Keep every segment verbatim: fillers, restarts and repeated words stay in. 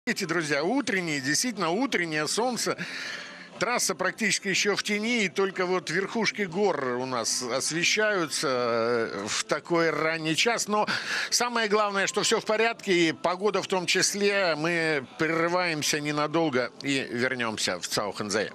Эти, друзья, утренние, действительно утреннее солнце. Трасса практически еще в тени, и только вот верхушки гор у нас освещаются в такой ранний час. Но самое главное, что все в порядке, и погода в том числе. Мы прерываемся ненадолго и вернемся в Цаухензее.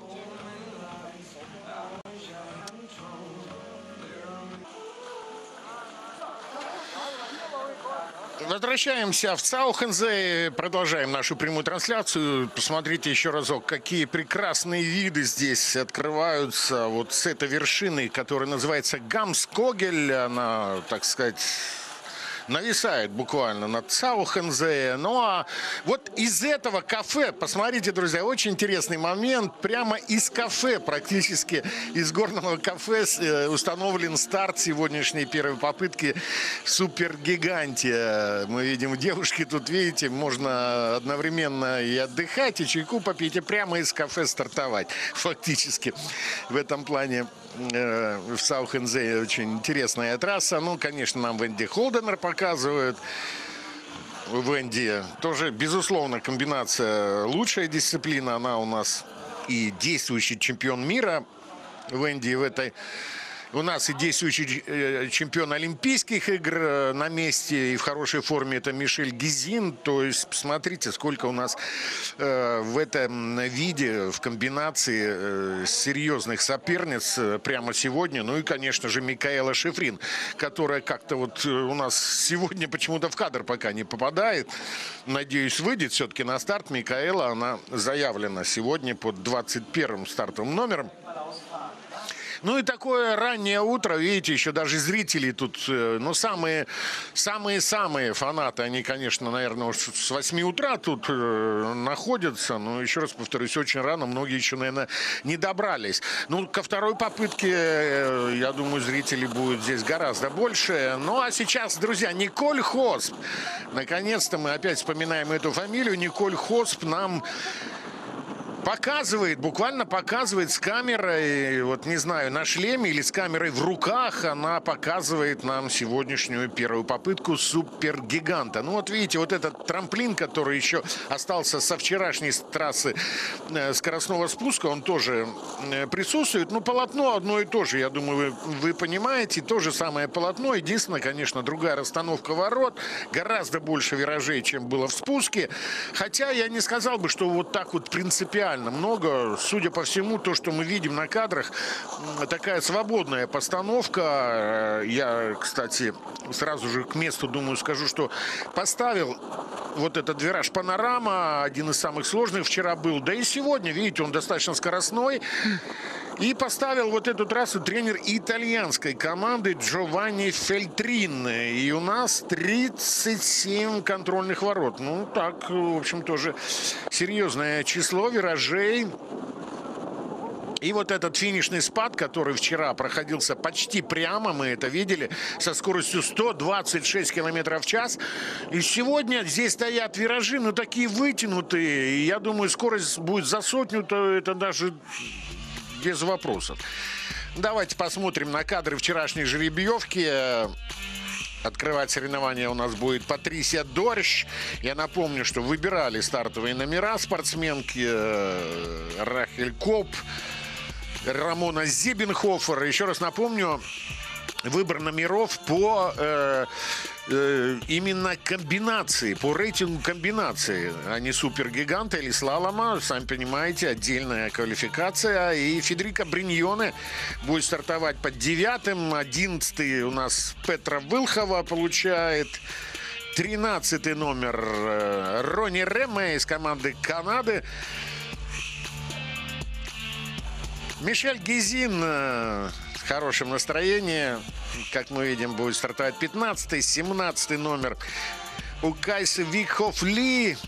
Возвращаемся в Цаухензе, продолжаем нашу прямую трансляцию. Посмотрите еще разок, какие прекрасные виды здесь открываются. Вот с этой вершины, которая называется Гамскогель, она, так сказать, нависает буквально над Цаухензе. Ну а вот из этого кафе, посмотрите, друзья, очень интересный момент. Прямо из кафе, практически из горного кафе, установлен старт сегодняшней первой попытки Супергиганте. Мы видим девушки тут, видите, можно одновременно и отдыхать, и чайку попить, и прямо из кафе стартовать. Фактически в этом плане э, в Цаухензе очень интересная трасса. Ну, конечно, нам Венди Холденер показывают. Венди тоже, безусловно, комбинация лучшая дисциплина. Она у нас и действующий чемпион мира. Венди в этой... У нас и действующий чемпион Олимпийских игр на месте и в хорошей форме — это Мишель Гизин. То есть посмотрите, сколько у нас э, в этом виде, в комбинации э, серьезных соперниц э, прямо сегодня. Ну и, конечно же, Микаэла Шифрин, которая как-то вот у нас сегодня почему-то в кадр пока не попадает. Надеюсь, выйдет все-таки на старт. Микаэла, она заявлена сегодня под двадцать первым стартовым номером. Ну и такое раннее утро, видите, еще даже зрители тут, ну, самые, самые-самые фанаты, они, конечно, наверное, с восьми утра тут э, находятся, но, еще раз повторюсь, очень рано, многие еще, наверное, не добрались. Ну, ко второй попытке, э, я думаю, зрителей будет здесь гораздо больше. Ну, а сейчас, друзья, Николь Хосп, наконец-то мы опять вспоминаем эту фамилию, Николь Хосп нам... показывает, буквально показывает с камерой, вот не знаю, на шлеме или с камерой в руках, она показывает нам сегодняшнюю первую попытку Супергиганта. Ну вот видите, вот этот трамплин, который еще остался со вчерашней трассы скоростного спуска, он тоже присутствует. Ну, полотно одно и то же, я думаю, вы, вы понимаете, то же самое полотно. Единственное, конечно, другая расстановка ворот, гораздо больше виражей, чем было в спуске. Хотя я не сказал бы, что вот так вот принципиально много. Судя по всему, то, что мы видим на кадрах, такая свободная постановка. Я, кстати, сразу же к месту, думаю, скажу, что поставил вот этот вираж Панорама, один из самых сложных вчера был. Да и сегодня, видите, он достаточно скоростной. И поставил вот эту трассу тренер итальянской команды Джованни Фельтрин. И у нас тридцать семь контрольных ворот. Ну, так, в общем, тоже серьезное число виражей. И вот этот финишный спад, который вчера проходился почти прямо, мы это видели, со скоростью сто двадцать шесть километров в час. И сегодня здесь стоят виражи, ну, такие вытянутые. И я думаю, скорость будет за сотню, то это даже... без вопросов. Давайте посмотрим на кадры вчерашней жеребьевки. Открывать соревнования у нас будет Патрисия Дорщ. Я напомню, что выбирали стартовые номера спортсменки Рахель Коп, Рамона Зибенхофер. Еще раз напомню, выбор номеров по э, э, именно комбинации, по рейтингу комбинации, а не супергиганта или слалома. Сами понимаете, отдельная квалификация. И Федерико Бриньоне будет стартовать под девятым. Одиннадцатый у нас Петра Вылхова получает. Тринадцатый номер э, Ронни Реме из команды Канады. Мишель Гизин в хорошем настроении. Как мы видим, будет стартовать пятнадцатый, семнадцатый номер у Кайсы Викхоф Ли.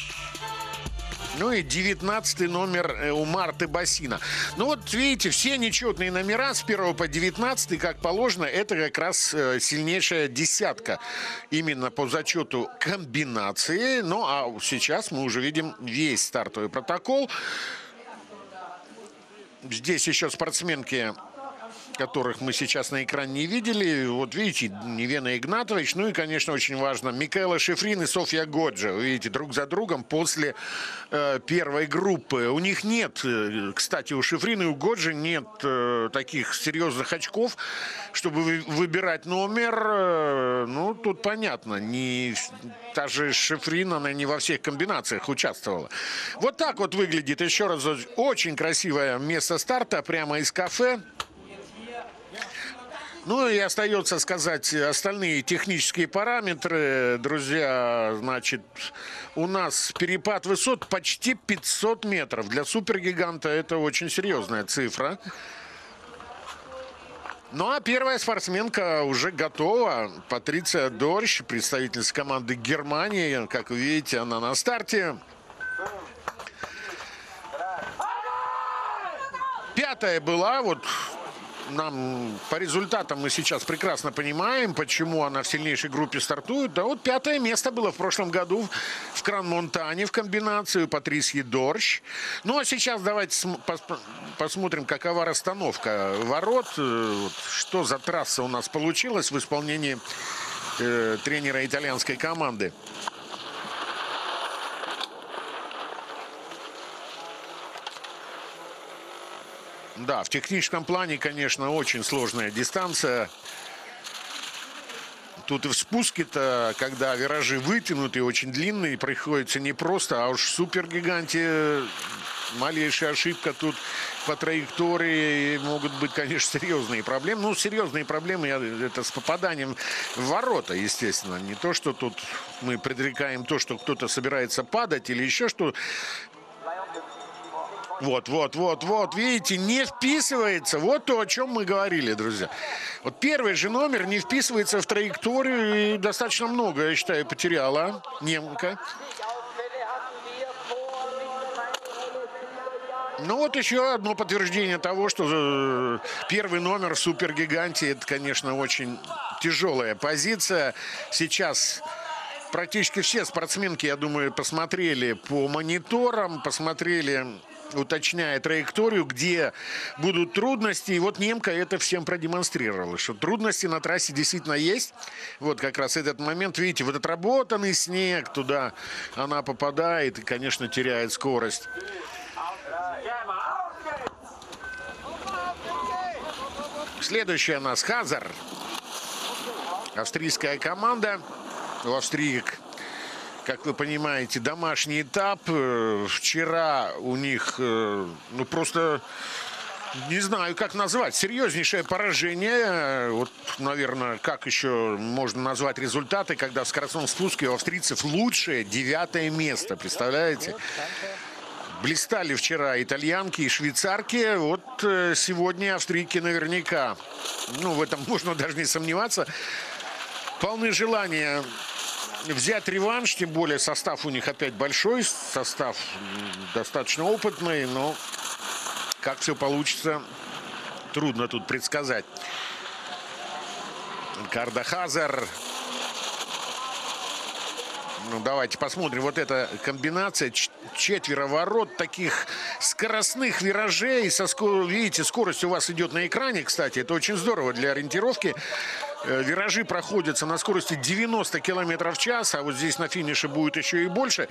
Ну и девятнадцатый номер у Марты Бассина. Ну вот видите, все нечетные номера с первого по девятнадцатый, как положено, это как раз сильнейшая десятка. Именно по зачету комбинации. Ну а сейчас мы уже видим весь стартовый протокол. Здесь еще спортсменки которых мы сейчас на экране не видели. Вот видите, Невена Игнатович, ну и, конечно, очень важно, Микаэла Шифрин и Софья Годжа. Вы видите, друг за другом после э, первой группы. У них нет, э, кстати, у Шифрина и у Годжи нет э, таких серьезных очков, чтобы вы, выбирать номер. Э, ну, тут понятно, не, та же Шифрин, она не во всех комбинациях участвовала. Вот так вот выглядит, еще раз, очень красивое место старта, прямо из кафе. Ну и остается сказать остальные технические параметры. Друзья, значит, у нас перепад высот почти пятьсот метров. Для супергиганта это очень серьезная цифра. Ну а первая спортсменка уже готова. Патриция Дорш, представительница команды Германии. Как вы видите, она на старте. Пятая была, вот нам по результатам мы сейчас прекрасно понимаем, почему она в сильнейшей группе стартует. Да вот пятое место было в прошлом году в Кран-Монтане в комбинацию Патрисьи Дорш. Ну а сейчас давайте посмотрим, какова расстановка ворот. Что за трасса у нас получилась в исполнении э, тренера итальянской команды. Да, в техническом плане, конечно, очень сложная дистанция. Тут и в спуске-то, когда виражи вытянутые, очень длинные, приходится не просто, а уж в супергиганте малейшая ошибка тут по траектории могут быть, конечно, серьезные проблемы. Ну, серьезные проблемы это с попаданием в ворота, естественно. Не то, что тут мы предрекаем то, что кто-то собирается падать или еще что. Вот, вот, вот, вот, видите, не вписывается. Вот то, о чем мы говорили, друзья. Вот первый же номер не вписывается в траекторию. И достаточно много, я считаю, потеряла немка. Ну вот еще одно подтверждение того, что первый номер в супергиганте, это, конечно, очень тяжелая позиция. Сейчас практически все спортсменки, я думаю, посмотрели по мониторам, посмотрели, уточняя траекторию, где будут трудности. И вот немка это всем продемонстрировала, что трудности на трассе действительно есть. Вот как раз этот момент, видите, вот отработанный снег, туда она попадает и, конечно, теряет скорость. Следующая у нас Хазар. Австрийская команда. У Австрии, как вы понимаете, домашний этап. Вчера у них, ну просто, не знаю, как назвать, серьезнейшее поражение. Вот, наверное, как еще можно назвать результаты, когда в скоростном спуске у австрийцев лучшее девятое место, представляете? Блистали вчера итальянки и швейцарки. Вот сегодня австрийки наверняка, ну, в этом можно даже не сомневаться, полны желания взять реванш, тем более состав у них опять большой, состав достаточно опытный, но как все получится, трудно тут предсказать. Карда Хазар. Ну, давайте посмотрим. Вот эта комбинация. Четверо ворот, таких скоростных виражей. Со скор... Видите, скорость у вас идет на экране, кстати. Это очень здорово для ориентировки. Виражи проходятся на скорости девяносто километров в час. А вот здесь на финише будет еще и больше.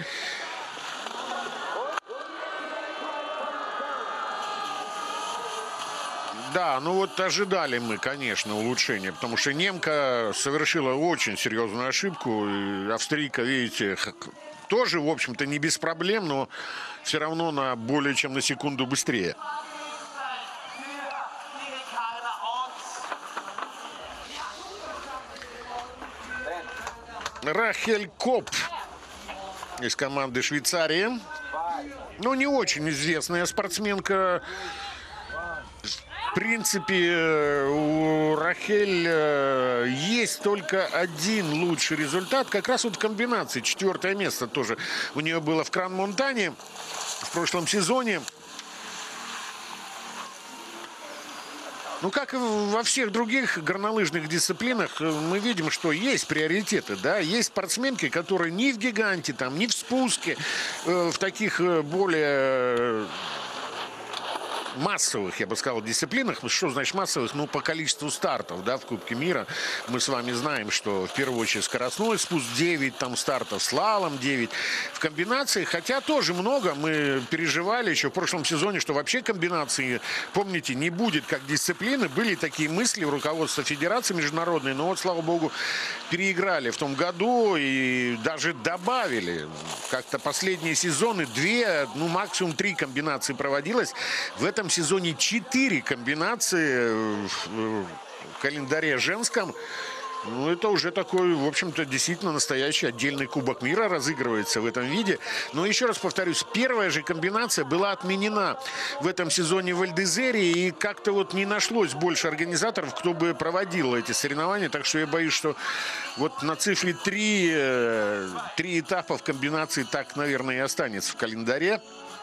Да, ну вот ожидали мы, конечно, улучшения, потому что немка совершила очень серьезную ошибку. И австрийка, видите, тоже, в общем-то, не без проблем, но все равно на более чем на секунду быстрее. Рахель Коп из команды Швейцарии. Ну, не очень известная спортсменка. В принципе, у Рахель есть только один лучший результат. Как раз вот в комбинации. Четвертое место тоже у нее было в Кран-Монтане в прошлом сезоне. Ну, как и во всех других горнолыжных дисциплинах, мы видим, что есть приоритеты, да, есть спортсменки, которые ни в гиганте, там, ни в спуске, э, в таких более массовых, я бы сказал, дисциплинах. Что значит массовых? Ну, по количеству стартов, да, в Кубке мира. Мы с вами знаем, что в первую очередь скоростной спуск девять там стартов, слалом девять. В комбинации, хотя тоже много, мы переживали еще в прошлом сезоне, что вообще комбинации, помните, не будет как дисциплины. Были такие мысли у руководства Федерации международной, но вот, слава богу, переиграли в том году и даже добавили. Как-то последние сезоны две, ну, максимум три комбинации проводилось. В этом сезоне четыре комбинации в календаре женском. Ну, это уже такой, в общем-то, действительно настоящий отдельный Кубок мира разыгрывается в этом виде. Но еще раз повторюсь, первая же комбинация была отменена в этом сезоне в Эль-Дезере. И как-то вот не нашлось больше организаторов, кто бы проводил эти соревнования. Так что я боюсь, что вот на цифре три, три этапа в комбинации так, наверное, и останется в календаре.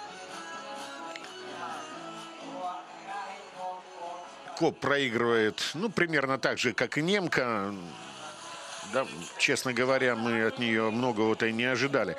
Коп проигрывает, ну, примерно так же, как и немка. Да, честно говоря, мы от нее многого-то и не ожидали.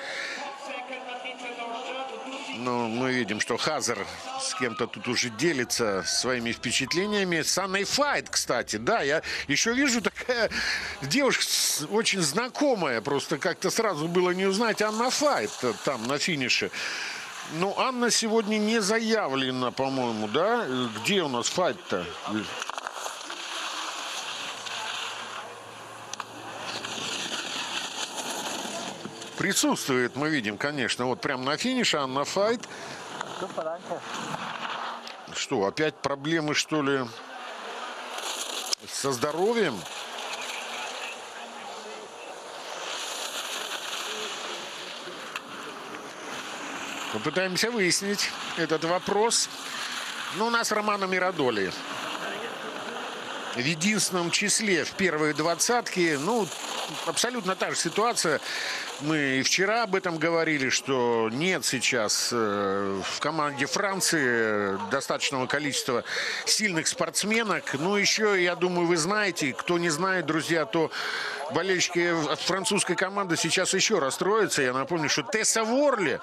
Но мы видим, что Хазар с кем-то тут уже делится своими впечатлениями. С Анной Файт, кстати, да, я еще вижу такая девушка очень знакомая. Просто как-то сразу было не узнать. Анна Файт там на финише. Ну, Анна сегодня не заявлена, по-моему, да? Где у нас Файт-то? Присутствует, мы видим, конечно, вот прям на финише Анна Файт. Что, опять проблемы, что ли, со здоровьем? Попытаемся выяснить этот вопрос. Ну, у нас Романо Мирадоли в единственном числе в первые двадцатки. Ну, абсолютно та же ситуация. Мы и вчера об этом говорили, что нет сейчас в команде Франции достаточного количества сильных спортсменок. Ну, еще, я думаю, вы знаете, кто не знает, друзья, то болельщики французской команды сейчас еще расстроятся. Я напомню, что Тесса Ворли,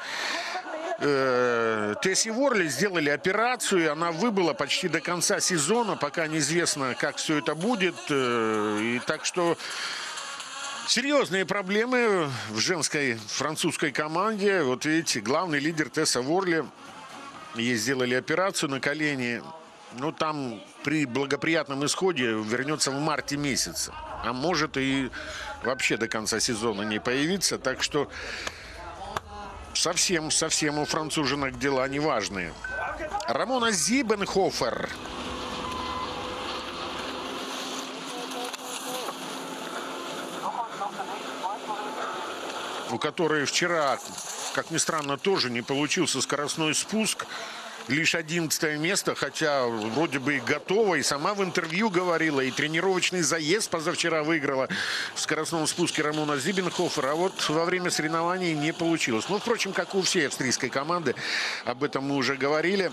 Тесси Ворли сделали операцию, она выбыла почти до конца сезона, пока неизвестно, как все это будет. И так что серьезные проблемы в женской французской команде. Вот видите, главный лидер Тесса Ворли, ей сделали операцию на колени. Ну, там при благоприятном исходе вернется в марте месяце. А может и вообще до конца сезона не появиться. Так что совсем, совсем у француженок дела неважные. Рамона Зибенхофер. У которой вчера, как ни странно, тоже не получился скоростной спуск. Лишь одиннадцатое место, хотя вроде бы и готова, и сама в интервью говорила, и тренировочный заезд позавчера выиграла в скоростном спуске Рамона Зибенхофер, а вот во время соревнований не получилось. Ну, впрочем, как у всей австрийской команды, об этом мы уже говорили.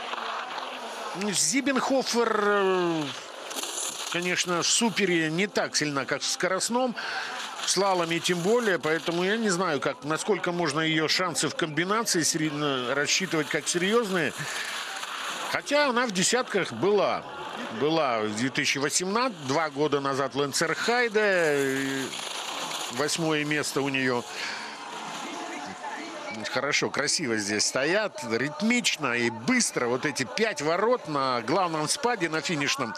Зибенхофер, конечно, в супере не так сильна, как в скоростном. В слаломе тем более, поэтому я не знаю, как, насколько можно ее шансы в комбинации рассчитывать как серьезные. Хотя она в десятках была. Была в две тысячи восемнадцатом, два года назад в Ленцерхайде. Восьмое место у нее. Хорошо, красиво здесь стоят, ритмично и быстро. Вот эти пять ворот на главном спаде, на финишном.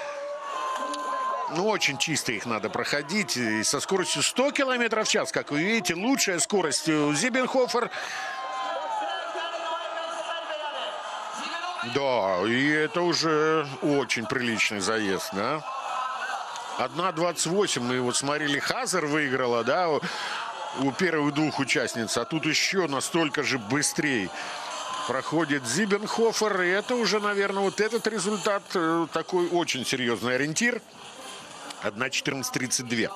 Ну, очень чисто их надо проходить. И со скоростью сто километров в час, как вы видите, лучшая скорость у Зибенхофер. Да, и это уже очень приличный заезд, да. одна двадцать восемь, мы вот смотрели, Хазар выиграла, да, у первых двух участниц. А тут еще настолько же быстрее проходит Зибенхофер. И это уже, наверное, вот этот результат такой очень серьезный ориентир. одна четырнадцать тридцать два.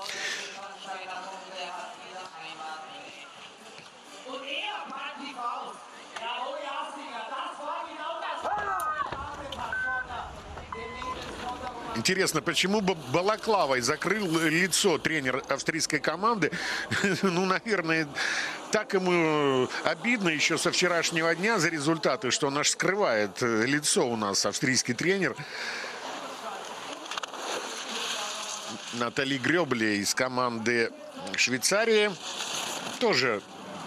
Интересно, почему бы балаклавой закрыл лицо тренер австрийской команды? Ну, наверное, так ему обидно еще со вчерашнего дня за результаты, что он аж скрывает лицо у нас, австрийский тренер. Натали Грёбле из команды Швейцарии. Тоже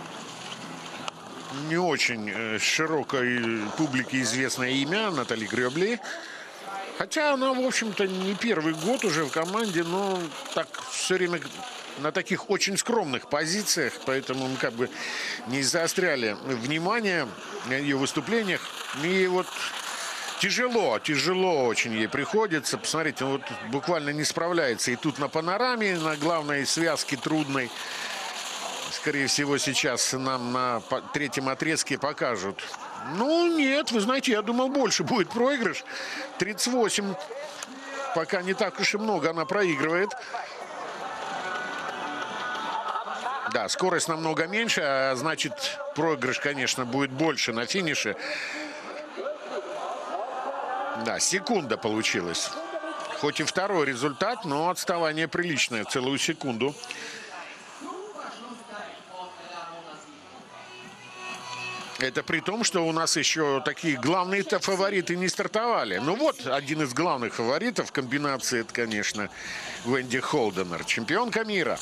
не очень широкой публике известное имя Натали Грёбле. Хотя она, в общем-то, не первый год уже в команде, но так все время на таких очень скромных позициях, поэтому мы как бы не заостряли внимание на ее выступлениях. И вот тяжело, тяжело очень ей приходится. Посмотрите, вот буквально не справляется. И тут на панораме, на главной связке трудной. Скорее всего, сейчас нам на третьем отрезке покажут. Ну, нет, вы знаете, я думал, больше будет проигрыш. тридцать восемь. Пока не так уж и много она проигрывает. Да, скорость намного меньше, а значит, проигрыш, конечно, будет больше на финише. Да, секунда получилась. Хоть и второй результат, но отставание приличное, целую секунду. Это при том, что у нас еще такие главные-то фавориты не стартовали. Ну вот, один из главных фаворитов комбинации, это, конечно, Венди Холденер, чемпионка мира.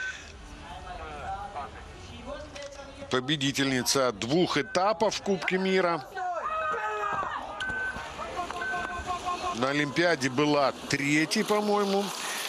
Победительница двух этапов в Кубке мира. На Олимпиаде была третьей, по-моему.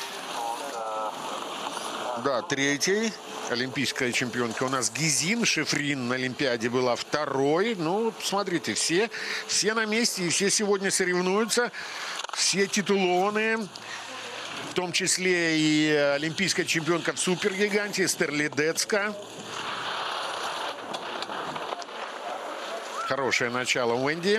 Да, третьей. Олимпийская чемпионка у нас Гизин. Шифрин на Олимпиаде была второй. Ну, смотрите, все, все на месте и все сегодня соревнуются. Все титулованные. В том числе и олимпийская чемпионка в супергиганте Эстер Ледецка. Хорошее начало у Венди.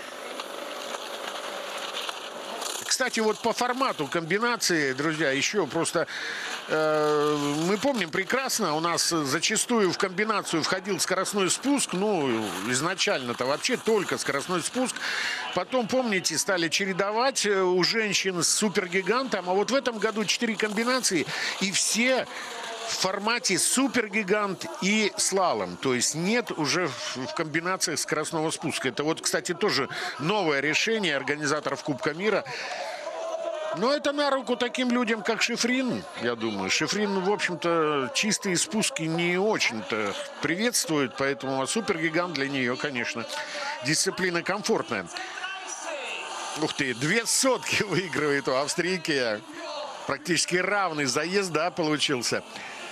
Кстати, вот по формату комбинации, друзья, еще просто э, мы помним прекрасно, у нас зачастую в комбинацию входил скоростной спуск, ну, изначально-то вообще только скоростной спуск. Потом, помните, стали чередовать у женщин с супергигантом, а вот в этом году четыре комбинации, и все в формате супергигант и слалом. То есть нет уже в комбинациях скоростного спуска. Это вот, кстати, тоже новое решение организаторов Кубка мира. Но это на руку таким людям, как Шифрин, я думаю. Шифрин, в общем-то, чистые спуски не очень-то приветствует, поэтому супергигант для нее, конечно, дисциплина комфортная. Ух ты, две сотки выигрывает у австрийки. Практически равный заезд, да, получился.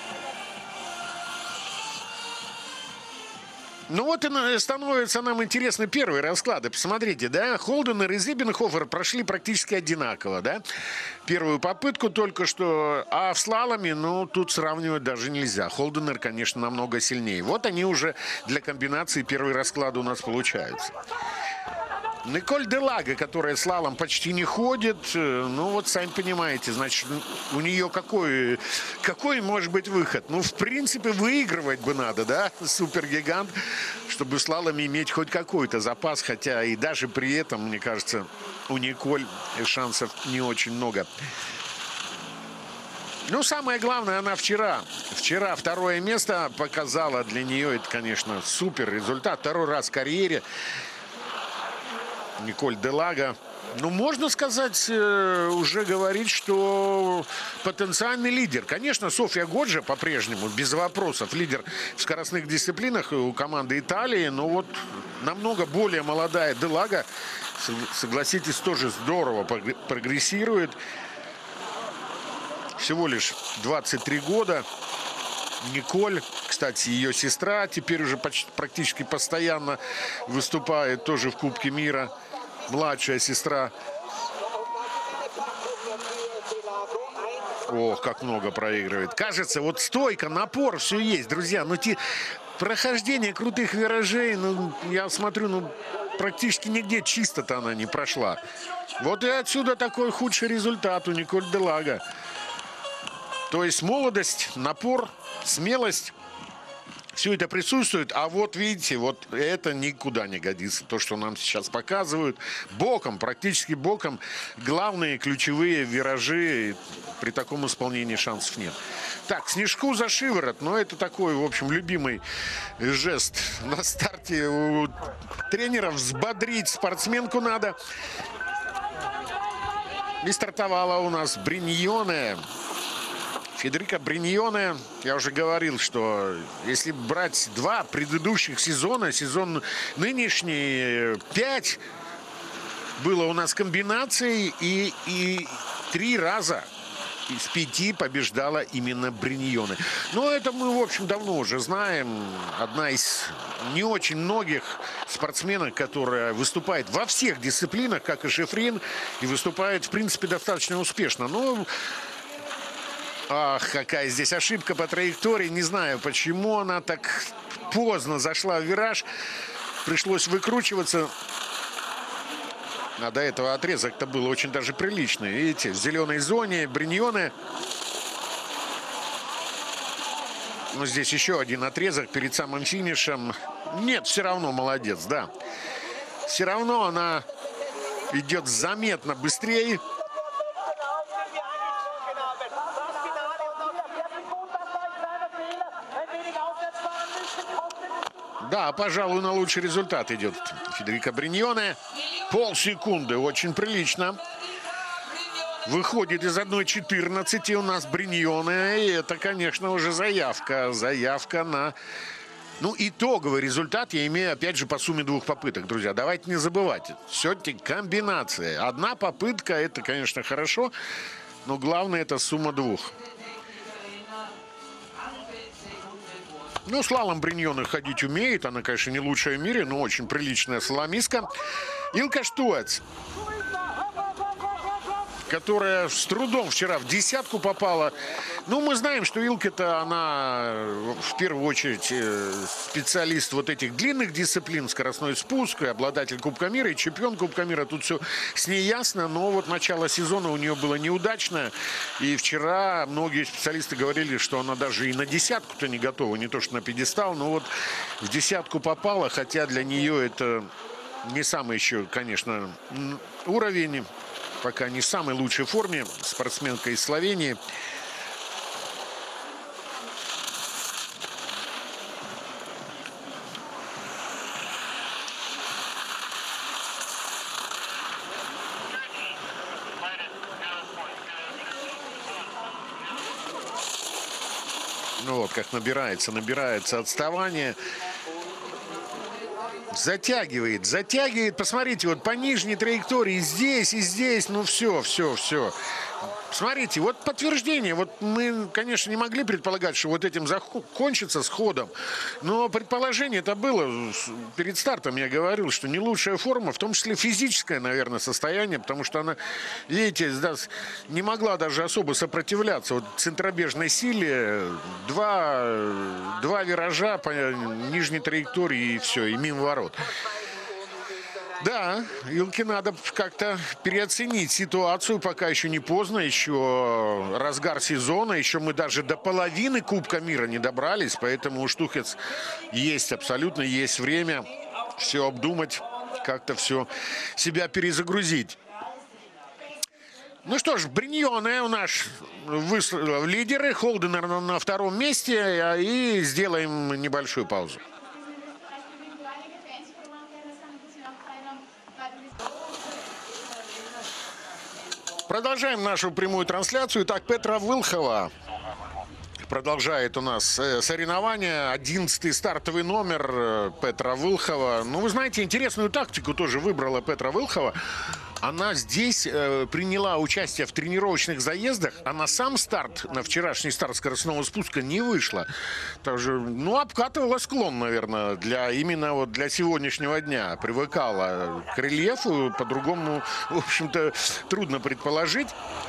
Ну вот и становятся нам интересны первые расклады. Посмотрите, да, Холденер и Зибенхофер прошли практически одинаково, да. Первую попытку только что, а в слаломе, ну, тут сравнивать даже нельзя. Холденер, конечно, намного сильнее. Вот они уже для комбинации первые расклады у нас получаются. Николь де Лага, которая слалом почти не ходит, ну вот сами понимаете, значит, у нее какой, какой может быть выход? Ну, в принципе, выигрывать бы надо, да, супергигант, чтобы в слаломе иметь хоть какой-то запас, хотя и даже при этом, мне кажется, у Николь шансов не очень много. Ну, самое главное, она вчера, вчера второе место показала для нее, это, конечно, супер результат, второй раз в карьере. Николь де Лага, ну, можно сказать, уже говорить, что потенциальный лидер. Конечно, Софья Годжа по-прежнему, без вопросов, лидер в скоростных дисциплинах у команды Италии, но вот намного более молодая де Лага, согласитесь, тоже здорово прогрессирует. Всего лишь двадцать три года. Николь, кстати, ее сестра теперь уже почти, практически постоянно выступает тоже в Кубке мира. Младшая сестра. Ох, как много проигрывает. Кажется, вот стойка, напор, все есть, друзья. Но те прохождение крутых виражей, ну, я смотрю, ну, практически нигде чисто-то она не прошла. Вот и отсюда такой худший результат у Николь де Лага. То есть молодость, напор, смелость Все это присутствует, а вот видите, вот это никуда не годится. То, что нам сейчас показывают. Боком, практически боком. Главные ключевые виражи. При таком исполнении шансов нет. Так, снежку за шиворот. Но это такой, в общем, любимый жест на старте у тренеров. Взбодрить спортсменку надо. И стартовала у нас Бриньоне. Федерико Бриньоне, я уже говорил, что если брать два предыдущих сезона, сезон нынешний, пять было у нас комбинаций, и, и три раза из пяти побеждала именно Бриньоне. Но это мы, в общем, давно уже знаем. Одна из не очень многих спортсменок, которая выступает во всех дисциплинах, как и Шифрин, и выступает, в принципе, достаточно успешно. Но... Ах, какая здесь ошибка по траектории. Не знаю, почему она так поздно зашла в вираж. Пришлось выкручиваться. А до этого отрезок-то был очень даже приличный. Видите, в зеленой зоне Бриньоне. Но здесь еще один отрезок перед самым финишем. Нет, все равно молодец, да. Все равно она идет заметно быстрее. Да, пожалуй, на лучший результат идет Федерико Бриньоне. Полсекунды, очень прилично. Выходит из одной четырнадцати у нас Бриньоне. И это, конечно, уже заявка. Заявка на... Ну, итоговый результат я имею, опять же, по сумме двух попыток, друзья. Давайте не забывать. Все-таки комбинация. Одна попытка, это, конечно, хорошо. Но главное, это сумма двух. Ну, слалом Бриньоне ходить умеет. Она, конечно, не лучшая в мире, но очень приличная слаломистка. Илка Штуец, которая с трудом вчера в десятку попала. Ну, мы знаем, что Илка-то, она в первую очередь специалист вот этих длинных дисциплин, скоростной спуск, и обладатель Кубка мира, и чемпион Кубка мира. Тут все с ней ясно, но вот начало сезона у нее было неудачное. И вчера многие специалисты говорили, что она даже и на десятку-то не готова, не то что на пьедестал, но вот в десятку попала, хотя для нее это не самый еще, конечно, уровень. Пока не в самой лучшей форме. Спортсменка из Словении. Ну вот, как набирается, набирается отставание. Затягивает, затягивает. Посмотрите, вот по нижней траектории здесь и здесь. Ну все, все, все. Смотрите, вот подтверждение. Вот мы, конечно, не могли предполагать, что вот этим закончится сходом. Но предположение это было перед стартом. Я говорил, что не лучшая форма, в том числе физическое, наверное, состояние. Потому что она, видите, не могла даже особо сопротивляться. Вот центробежной силе два, два виража по нижней траектории и все, и мимо ворот. Да, Илке надо как-то переоценить ситуацию, пока еще не поздно, еще разгар сезона, еще мы даже до половины Кубка мира не добрались, поэтому у Штухец есть, абсолютно есть время все обдумать, как-то все себя перезагрузить. Ну что ж, Бриньоне у нас в лидеры, Холденер на втором месте, и сделаем небольшую паузу. Продолжаем нашу прямую трансляцию. Итак, Петра Вилхова продолжает у нас соревнования. Одиннадцатый стартовый номер Петра Вилхова. Ну, вы знаете, интересную тактику тоже выбрала Петра Вилхова. Она здесь э, приняла участие в тренировочных заездах, а на сам старт, на вчерашний старт скоростного спуска не вышла. Также, ну, обкатывала склон, наверное, для, именно вот для сегодняшнего дня. Привыкала к рельефу, по-другому, в общем-то, трудно предположить.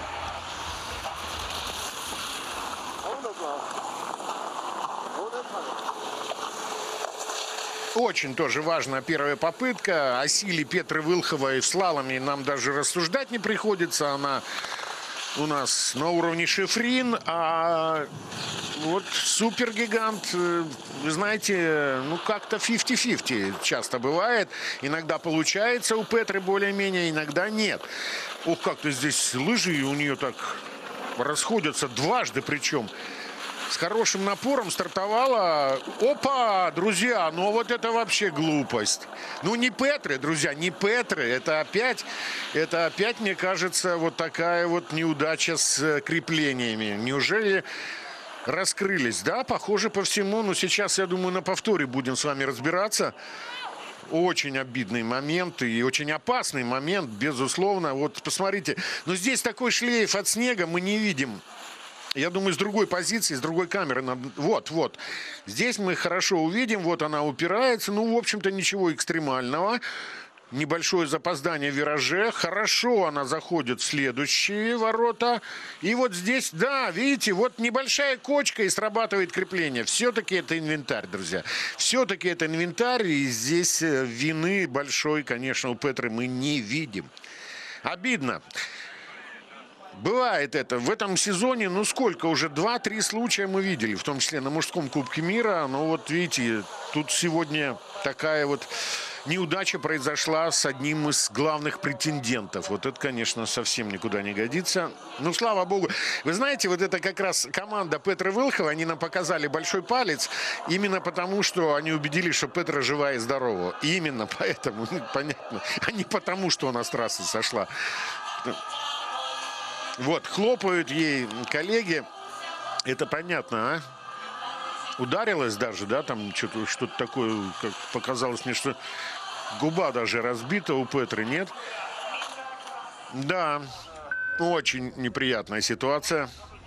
Очень тоже важна первая попытка. О силе Петры Вилховой в слаломе нам даже рассуждать не приходится. Она у нас на уровне Шифрин, а вот супергигант, вы знаете, ну как-то пятьдесят на пятьдесят часто бывает. Иногда получается у Петры более-менее, иногда нет. Ох, как-то здесь лыжи у нее так расходятся дважды причем. С хорошим напором стартовала. Опа, друзья, ну вот это вообще глупость. Ну не Петры, друзья, не Петры. Это опять, это опять, мне кажется, вот такая вот неудача с креплениями. Неужели раскрылись? Да, похоже по всему. Но сейчас, я думаю, на повторе будем с вами разбираться. Очень обидный момент и очень опасный момент, безусловно. Вот посмотрите, но здесь такой шлейф от снега мы не видим. Я думаю, с другой позиции, с другой камеры. Вот, вот. Здесь мы хорошо увидим. Вот она упирается. Ну, в общем-то, ничего экстремального. Небольшое запоздание в вираже. Хорошо она заходит в следующие ворота. И вот здесь, да, видите, вот небольшая кочка и срабатывает крепление. Все-таки это инвентарь, друзья. Все-таки это инвентарь. И здесь вины большой, конечно, у Петры мы не видим. Обидно. Бывает это. В этом сезоне, ну сколько уже, два-три случая мы видели, в том числе на мужском Кубке мира. Но вот видите, тут сегодня такая вот неудача произошла с одним из главных претендентов. Вот это, конечно, совсем никуда не годится. Ну, слава богу. Вы знаете, вот это как раз команда Петры Вилховой, они нам показали большой палец, именно потому, что они убедились, что Петра жива и здорова. И именно поэтому, ну, понятно, а не потому, что она с трассы сошла. Вот, хлопают ей коллеги. Это понятно, а? Ударилась даже, да, там что-то что-то такое, как показалось мне, что губа даже разбита у Петры, нет? Да, очень неприятная ситуация.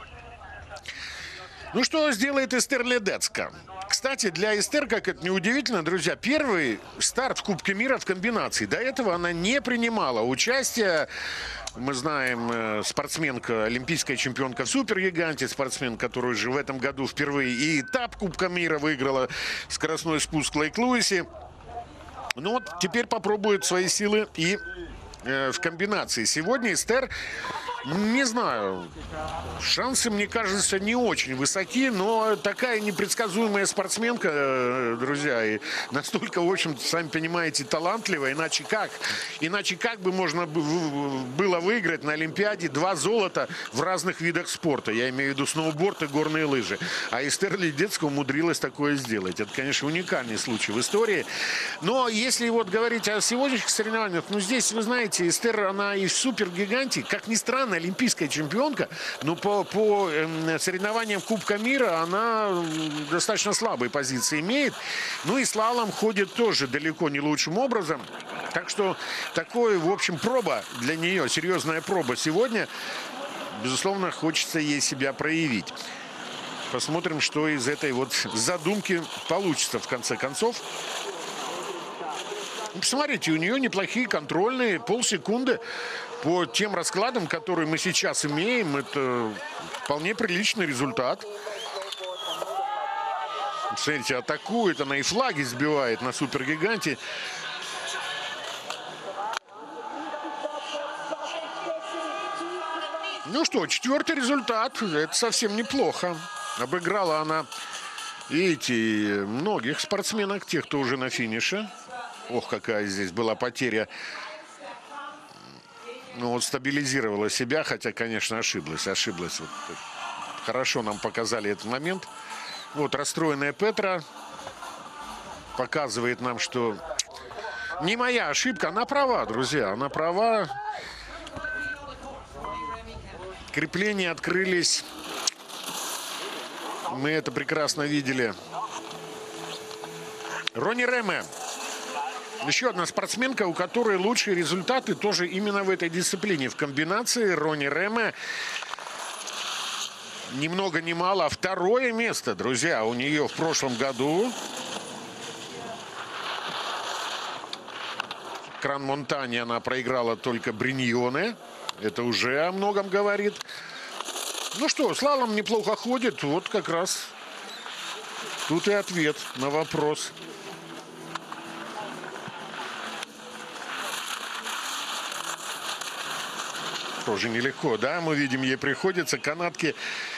Ну, что сделает Эстер Ледецка? Кстати, для Эстер, как это неудивительно, друзья, первый старт в Кубке мира в комбинации. До этого она не принимала участие. Мы знаем, спортсменка, олимпийская чемпионка в супергиганте, спортсмен, который же в этом году впервые и этап Кубка мира выиграла, скоростной спуск Лейк-Луисе. Ну вот, теперь попробует свои силы и э, в комбинации. Сегодня Эстер, не знаю, шансы, мне кажется, не очень высоки, но такая непредсказуемая спортсменка, друзья, и настолько, в общем-то, сами понимаете, талантливая, иначе как? Иначе как бы можно было выиграть на Олимпиаде два золота в разных видах спорта? Я имею в виду сноуборд и горные лыжи. А Эстер Ледецка умудрилась такое сделать. Это, конечно, уникальный случай в истории. Но если вот говорить о сегодняшних соревнованиях, ну, здесь, вы знаете, Эстер, она и в супергиганте, как ни странно, олимпийская чемпионка, но по, по э, соревнованиям Кубка мира она достаточно слабые позиции имеет. Ну и слалом ходит тоже далеко не лучшим образом. Так что такое, в общем, проба для нее, серьезная проба сегодня. Безусловно, хочется ей себя проявить. Посмотрим, что из этой вот задумки получится в конце концов. Посмотрите, у нее неплохие контрольные, полсекунды. По тем раскладам, которые мы сейчас имеем, это вполне приличный результат. Смотрите, атакует она и флаги сбивает на супергиганте. Ну что, четвертый результат. Это совсем неплохо. Обыграла она, видите, многих спортсменок, тех, кто уже на финише. Ох, какая здесь была потеря. Ну вот стабилизировала себя, хотя, конечно, ошиблась. Ошиблась. Вот. Хорошо нам показали этот момент. Вот расстроенная Петра показывает нам, что не моя ошибка. Она права, друзья. Она права. Крепления открылись. Мы это прекрасно видели. Ронни Реме. Еще одна спортсменка, у которой лучшие результаты тоже именно в этой дисциплине. В комбинации Ронни Реме ни много ни мало, а второе место, друзья, у нее в прошлом году. Кран-Монтане она проиграла только Бриньоне. Это уже о многом говорит. Ну что, слалом неплохо ходит. Вот как раз тут и ответ на вопрос. тоже нелегко, да, мы видим, ей приходится. Канадки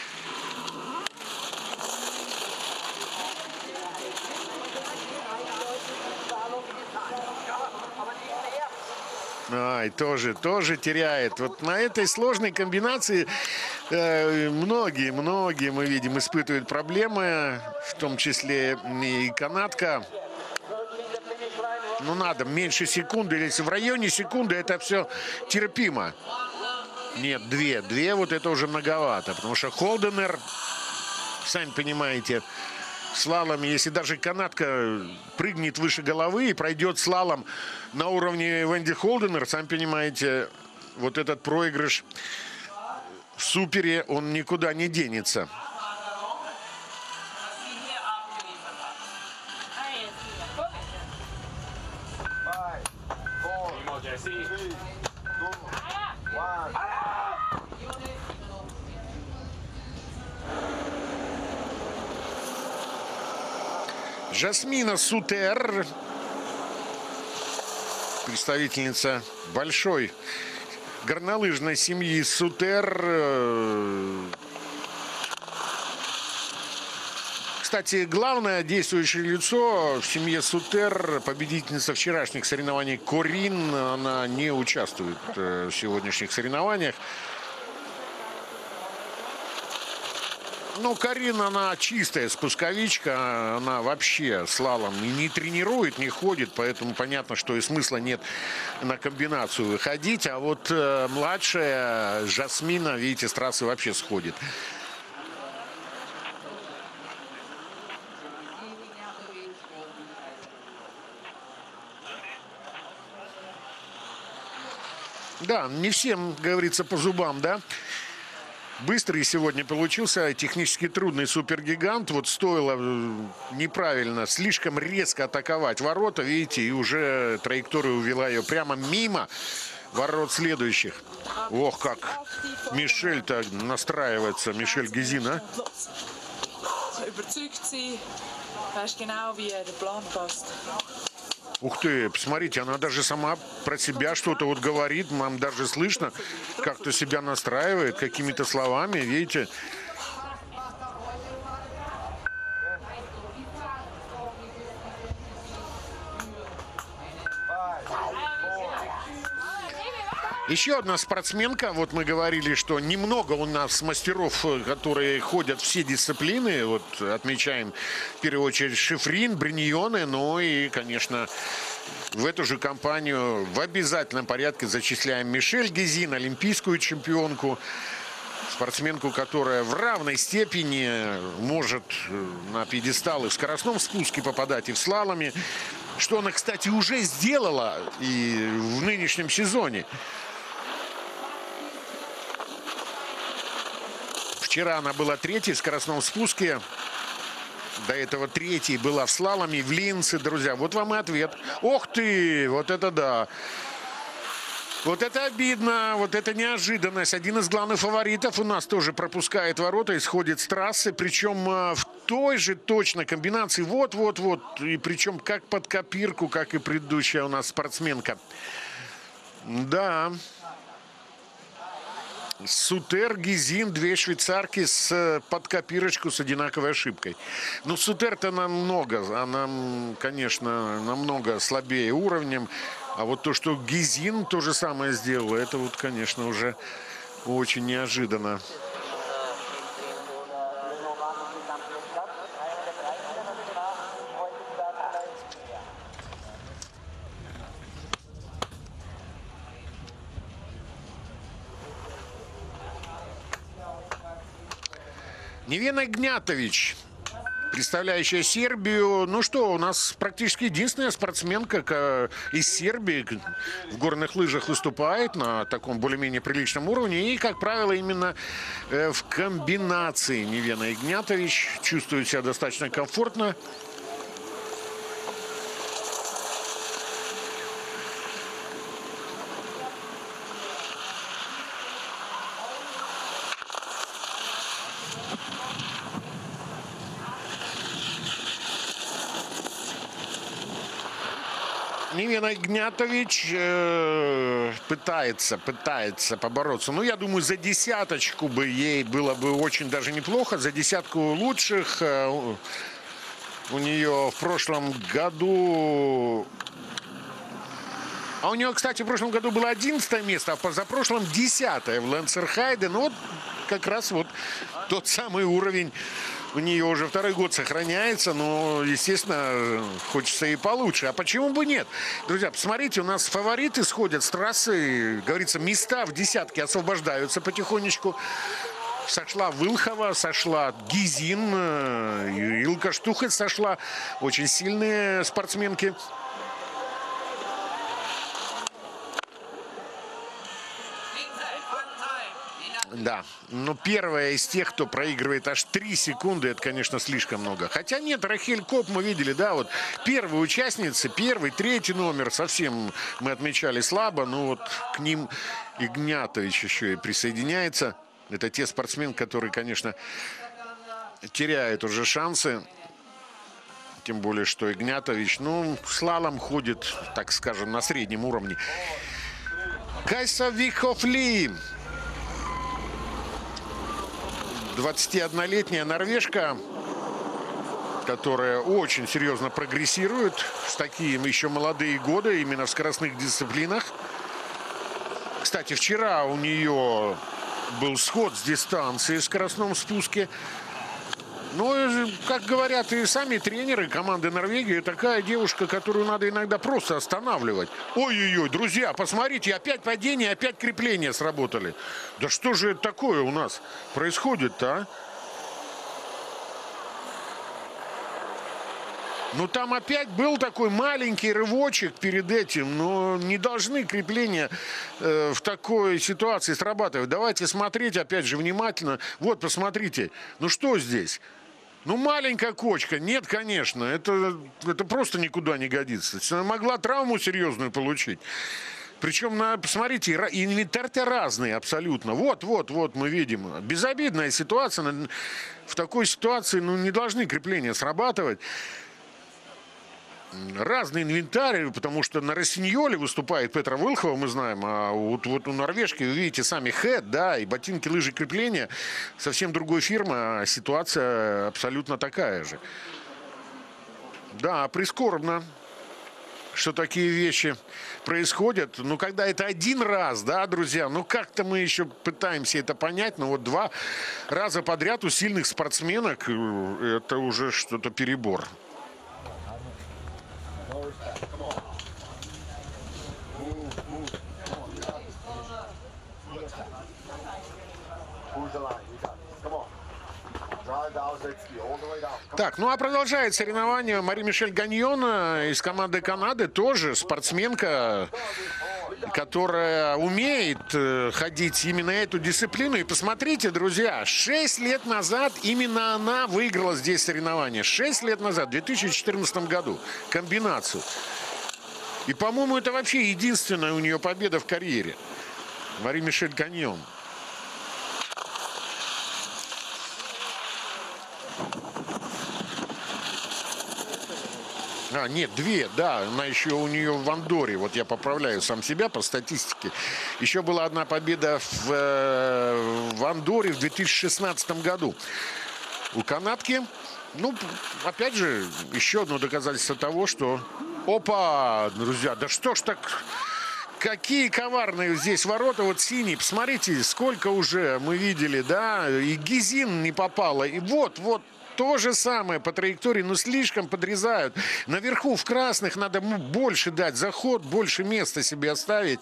Ай, тоже, тоже теряет. Вот на этой сложной комбинации э, многие, многие, мы видим, испытывают проблемы, в том числе и канадка. Ну, надо меньше секунды, если в районе секунды, это все терпимо. Нет, две, две, вот это уже многовато, потому что Холденер, сами понимаете, слалом, если даже канадка прыгнет выше головы и пройдет слалом на уровне Венди Холденер, сами понимаете, вот этот проигрыш в супере, он никуда не денется. Жасмина Сутер, представительница большой горнолыжной семьи Сутер. Кстати, главное действующее лицо в семье Сутер, победительница вчерашних соревнований Корин, она не участвует в сегодняшних соревнованиях. Ну, Корин, она чистая спусковичка, она вообще слалом не тренирует, не ходит, поэтому понятно, что и смысла нет на комбинацию выходить. А вот э, младшая Жасмина, видите, с трассы вообще сходит. Да, не всем, говорится, по зубам, да? Быстрый сегодня получился, технически трудный супергигант. Вот стоило неправильно, слишком резко атаковать ворота, видите, и уже траектория увела ее прямо мимо ворот следующих. Ох, как Мишель-то настраивается, Мишель Гизин, а? Ух ты, посмотрите, она даже сама про себя что-то вот говорит, нам даже слышно, как-то себя настраивает какими-то словами, видите. Еще одна спортсменка, вот мы говорили, что немного у нас мастеров, которые ходят все дисциплины, вот отмечаем в первую очередь Шифрин, Бриньоне, ну и, конечно, в эту же компанию в обязательном порядке зачисляем Мишель Гизин, олимпийскую чемпионку, спортсменку, которая в равной степени может на пьедестал и в скоростном спуске попадать, и в слаломе, что она, кстати, уже сделала и в нынешнем сезоне. Вчера она была третьей в скоростном спуске. До этого третьей была в слаломе, в Линце, друзья. Вот вам и ответ. Ох ты, вот это да. Вот это обидно, вот это неожиданность. Один из главных фаворитов у нас тоже пропускает ворота и сходит с трассы. Причем в той же точно комбинации. Вот-вот-вот. И причем как под копирку, как и предыдущая у нас спортсменка. Да. Сутер, Гизин, две швейцарки с под копирочку с одинаковой ошибкой. Ну, Сутер-то намного, она, конечно, намного слабее уровнем. А вот то, что Гизин то же самое сделала, это вот, конечно, уже очень неожиданно. Невена Гнятович, представляющая Сербию. Ну что, у нас практически единственная спортсменка из Сербии в горных лыжах выступает на таком более-менее приличном уровне. И, как правило, именно в комбинации Невена Гнятович чувствует себя достаточно комфортно. Невена Игнатович э, пытается, пытается побороться. Ну, я думаю, за десяточку бы ей было бы очень даже неплохо. За десятку лучших. Э, у нее в прошлом году... А у нее, кстати, в прошлом году было одиннадцатое место, а позапрошлом десятое в Лансерхайде. Ну, вот как раз вот тот самый уровень у нее уже второй год сохраняется. Но, естественно, хочется и получше. А почему бы нет? Друзья, посмотрите, у нас фавориты сходят с трассы. Говорится, места в десятке освобождаются потихонечку. Сошла Вылхова, сошла Гизин, Илка Штухель сошла. Очень сильные спортсменки. Да, но первая из тех, кто проигрывает аж три секунды, это, конечно, слишком много. Хотя нет, Рахель Коп мы видели, да, вот первые участницы, первый, третий номер совсем мы отмечали слабо, но вот к ним Игнатович еще и присоединяется. Это те спортсмены, которые, конечно, теряют уже шансы. Тем более, что Игнатович, ну, слалом ходит, так скажем, на среднем уровне. Кайса Вихофли. двадцатиоднолетняя норвежка, которая очень серьезно прогрессирует в такие еще молодые годы, именно в скоростных дисциплинах. Кстати, вчера у нее был сход с дистанции в скоростном спуске. Но, как говорят и сами тренеры команды Норвегии, такая девушка, которую надо иногда просто останавливать. Ой-ой-ой, друзья, посмотрите, опять падение, опять крепления сработали. Да что же это такое у нас происходит-то, а? Ну, там опять был такой маленький рывочек перед этим, но не должны крепления э, в такой ситуации срабатывать. Давайте смотреть, опять же, внимательно. Вот, посмотрите, ну что здесь? Ну, маленькая кочка. Нет, конечно, это, это просто никуда не годится. Она могла травму серьезную получить. Причем, на, посмотрите, инвентарь-то разный абсолютно. Вот, вот, вот мы видим. Безобидная ситуация. В такой ситуации, ну, не должны крепления срабатывать. Разный инвентарь, потому что на Росиньоле выступает Петра Вылхова, мы знаем, а вот, вот у норвежки, вы видите, сами хэт, да, и ботинки, лыжи, крепления совсем другой фирмы, а ситуация абсолютно такая же. Да, прискорбно, что такие вещи происходят. Ну, когда это один раз, да, друзья, ну, как-то мы еще пытаемся это понять, но вот два раза подряд у сильных спортсменок это уже что-то перебор. Так, ну а продолжает соревнование Мари-Мишель Ганьон из команды Канады. Тоже спортсменка, которая умеет ходить именно эту дисциплину. И посмотрите, друзья, шесть лет назад именно она выиграла здесь соревнование. шесть лет назад, в две тысячи четырнадцатом году, комбинацию. И, по-моему, это вообще единственная у нее победа в карьере. Мари-Мишель Ганьон. А, нет, две, да, она еще у нее в Андорре, вот я поправляю сам себя по статистике. Еще была одна победа в, э, в Андорре в две тысячи шестнадцатом году. У канадки, ну, опять же, еще одно доказательство того, что... Опа, друзья, да что ж так... Какие коварные здесь ворота, вот синие. Посмотрите, сколько уже мы видели, да, и Гизин не попала, и вот, вот. То же самое по траектории, но слишком подрезают. Наверху в красных надо больше дать заход, больше места себе оставить.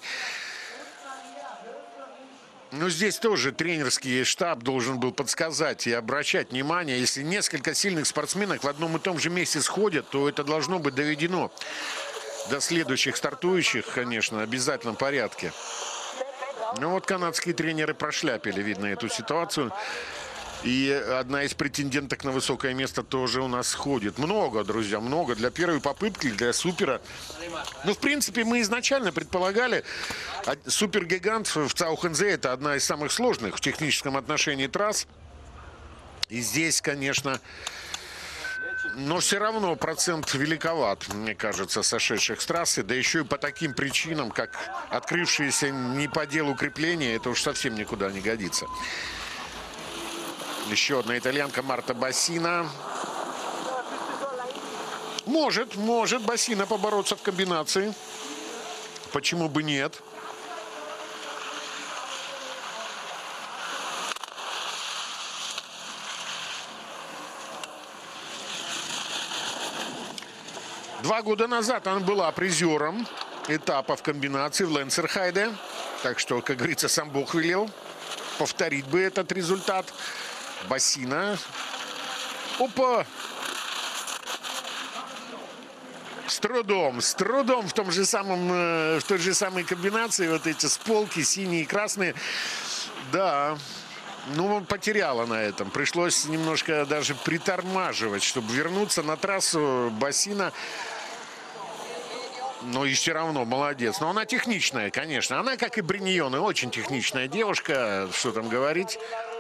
Но здесь тоже тренерский штаб должен был подсказать и обращать внимание. Если несколько сильных спортсменок в одном и том же месте сходят, то это должно быть доведено до следующих стартующих, конечно, в обязательном порядке. Ну вот канадские тренеры прошляпили, видно, эту ситуацию. И одна из претенденток на высокое место тоже у нас ходит. Много, друзья, много. Для первой попытки, для супера. Ну, в принципе, мы изначально предполагали, супергигант в Цаухензе — это одна из самых сложных в техническом отношении трасс. И здесь, конечно, Но все равно процент великоват, мне кажется, сошедших с трассы. Да еще и по таким причинам, как открывшиеся не по делу крепления, это уж совсем никуда не годится. Еще одна итальянка Марта Бассина. Может, может Бассина побороться в комбинации. Почему бы нет? Два года назад она была призером этапа в комбинации в Ленцерхайде. Так что, как говорится, сам Бог велел повторить бы этот результат. Бассина. Опа! С трудом, с трудом в том же самом, в той же самой комбинации. Вот эти сполки, синие и красные. Да. Ну, потеряла на этом. Пришлось немножко даже притормаживать, чтобы вернуться на трассу. Бассина. Но и все равно молодец. Но она техничная, конечно. Она, как и Бриньоне, очень техничная девушка. Что там говорить?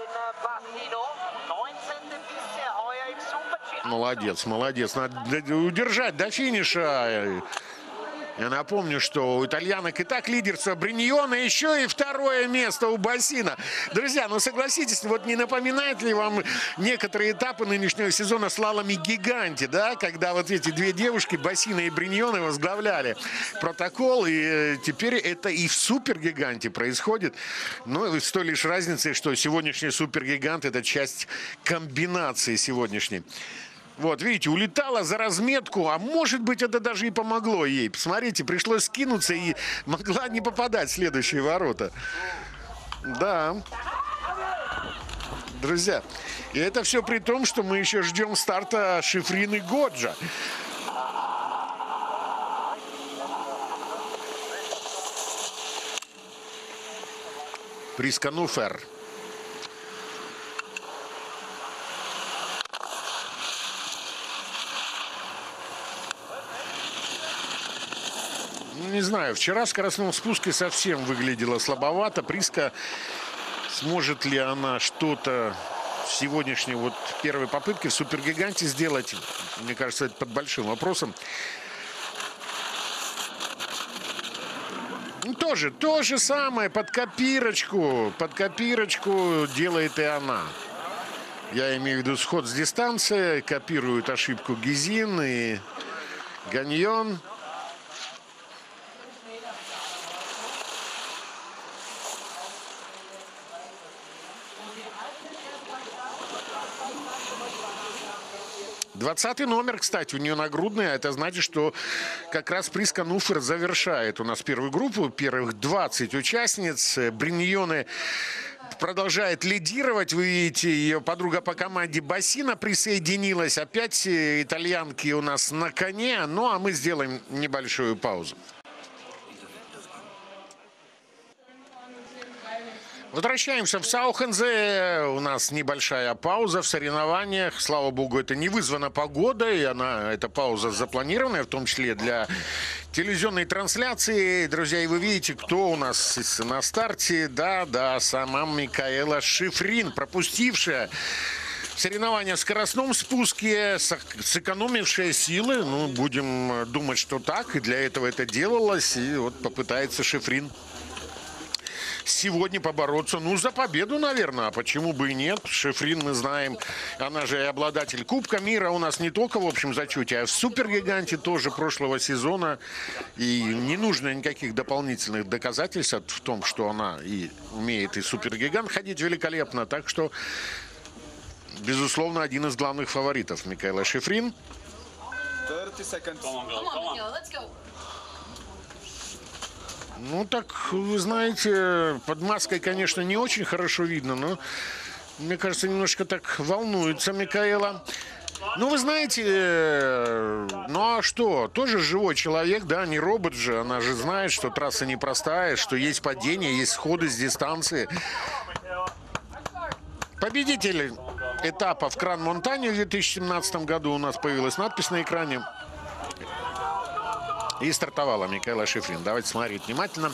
Молодец, молодец. Надо удержать до финиша. Я напомню, что у итальянок и так лидерство Бриньоне, еще и второе место у Бассина. Друзья, ну согласитесь, вот не напоминает ли вам некоторые этапы нынешнего сезона слаломе гиганте, да, когда вот эти две девушки, Бассина и Бриньоне, возглавляли протокол, и теперь это и в супергиганте происходит. Ну, с той лишь разницей, что сегодняшний супергигант — это часть комбинации сегодняшней. Вот, видите, улетала за разметку, а может быть, это даже и помогло ей. Посмотрите, пришлось скинуться и могла не попадать в следующие ворота. Да. Друзья, и это все при том, что мы еще ждем старта Шифрин и Годжа. Приска Нуфер. Не знаю, вчера в скоростном спуске совсем выглядела слабовато. Приска, сможет ли она что-то в сегодняшней вот первой попытке в супергиганте сделать, мне кажется, это под большим вопросом. Тоже, то же самое, под копирочку, под копирочку делает и она. Я имею в виду сход с дистанции, копируют ошибку Гизин и Ганьон. двадцатый номер, кстати, у нее нагрудный. Это значит, что как раз Приска Нуфер завершает у нас первую группу. Первых двадцать участниц. Бриньоне продолжает лидировать. Вы видите, ее подруга по команде Бассина присоединилась. Опять итальянки у нас на коне. Ну, а мы сделаем небольшую паузу. Возвращаемся в Саухензе. У нас небольшая пауза в соревнованиях. Слава богу, это не вызвано погодой. Она, эта пауза запланированная, в том числе для телевизионной трансляции. Друзья, и вы видите, кто у нас на старте. Да, да, сама Микаэла Шифрин, пропустившая соревнования в скоростном спуске, сэкономившая силы. Ну, будем думать, что так. И для этого это делалось. И вот попытается Шифрин сегодня побороться, ну, за победу, наверное. А почему бы и нет? Шифрин, мы знаем, она же и обладатель Кубка мира. У нас не только в общем зачете, а в супергиганте тоже прошлого сезона. И не нужно никаких дополнительных доказательств в том, что она и умеет и супергигант ходить великолепно. Так что, безусловно, один из главных фаворитов Микаэла Шифрин. Ну, так, вы знаете, под маской, конечно, не очень хорошо видно, но, мне кажется, немножко так волнуется Микаэла. Ну, вы знаете, ну а что, тоже живой человек, да, не робот же. Она же знает, что трасса непростая, что есть падение, есть сходы с дистанции. Победитель этапа в Кран-Монтане в две тысячи семнадцатом году, у нас появилась надпись на экране. И стартовала Микаэла Шифрин. Давайте смотреть внимательно.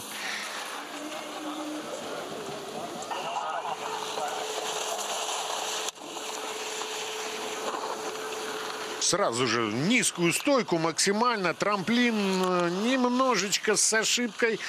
сразу же низкую стойку максимально. Трамплин немножечко с ошибкой.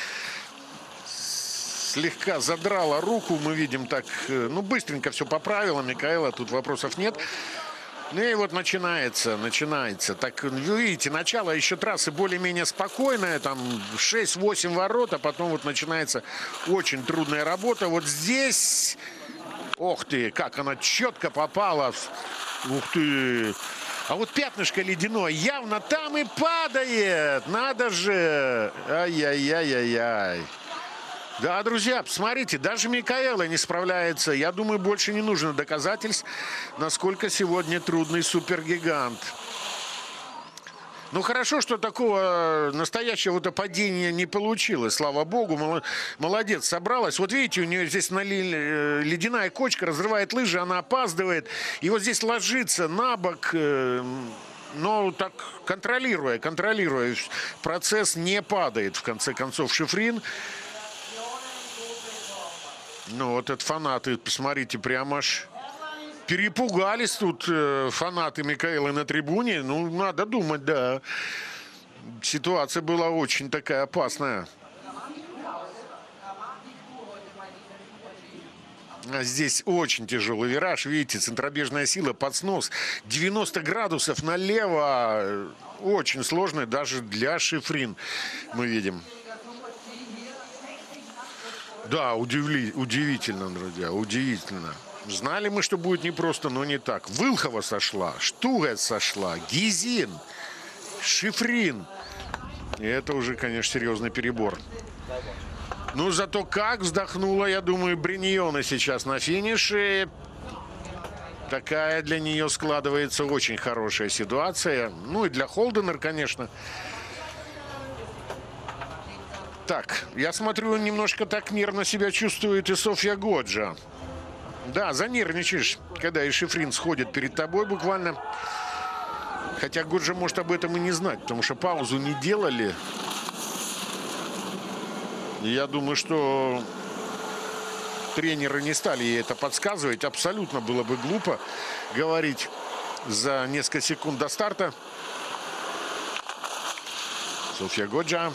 Слегка задрала руку. Мы видим так, ну, быстренько все поправила Микаэла. Тут вопросов нет. Ну и вот начинается, начинается. Так, вы видите, начало еще трассы более-менее спокойное. Там шесть-восемь ворот, а потом вот начинается очень трудная работа. Вот здесь... Ох ты, как она четко попала. Ух ты. А вот пятнышко ледяное явно там и падает. Надо же. Ай-яй-яй-яй-яй. Да, друзья, посмотрите, даже Микаэла не справляется. Я думаю, больше не нужно доказательств, насколько сегодня трудный супергигант. Ну, хорошо, что такого настоящего-то падения не получилось. Слава богу, молодец, собралась. Вот видите, у нее здесь ледяная кочка, разрывает лыжи, она опаздывает. И вот здесь ложится на бок, но так контролируя, контролируя. Процесс не падает, в конце концов, Шифрин. Ну, вот это фанаты, посмотрите, прямо аж перепугались тут э, фанаты Микаэлы на трибуне. Ну, надо думать, да. Ситуация была очень такая опасная. А здесь очень тяжелый вираж. Видите, центробежная сила под снос. девяносто градусов налево. Очень сложно даже для Шифрин, мы видим. Да, удивли, удивительно, друзья, удивительно. Знали мы, что будет непросто, но не так. Вылхова сошла, Штугет сошла, Гизин, Шифрин. И это уже, конечно, серьезный перебор. Ну, зато как вздохнула, я думаю, Бриньона сейчас на финише. Такая для нее складывается очень хорошая ситуация. Ну, и для Холденер, конечно. Так, я смотрю, немножко так нервно себя чувствует и Софья Годжа. Да, занервничаешь, когда и Шифрин сходит перед тобой буквально. Хотя Годжа может об этом и не знать, потому что паузу не делали. И я думаю, что тренеры не стали ей это подсказывать. Абсолютно было бы глупо говорить за несколько секунд до старта. Софья Годжа.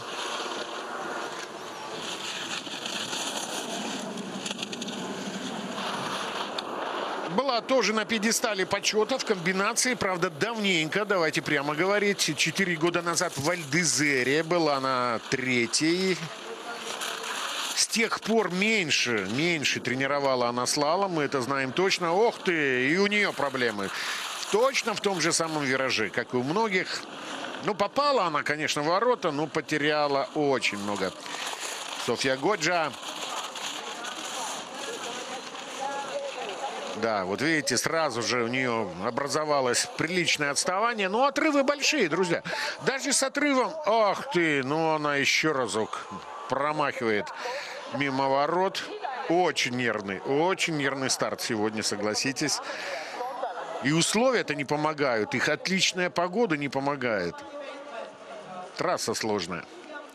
Была тоже на пьедестале почета в комбинации, правда, давненько, давайте прямо говорить. Четыре года назад в Вальдезере была она третьей. С тех пор меньше, меньше тренировала она слалом, мы это знаем точно. Ох ты, и у нее проблемы. Точно в том же самом вираже, как и у многих. Ну, попала она, конечно, в ворота, но потеряла очень много. Софья Годжа. Да, вот видите, сразу же у нее образовалось приличное отставание. Но отрывы большие, друзья. Даже с отрывом... Ах ты, ну она еще разок промахивает мимо ворот. Очень нервный, очень нервный старт сегодня, согласитесь. И условия-то не помогают. Их отличная погода не помогает. Трасса сложная.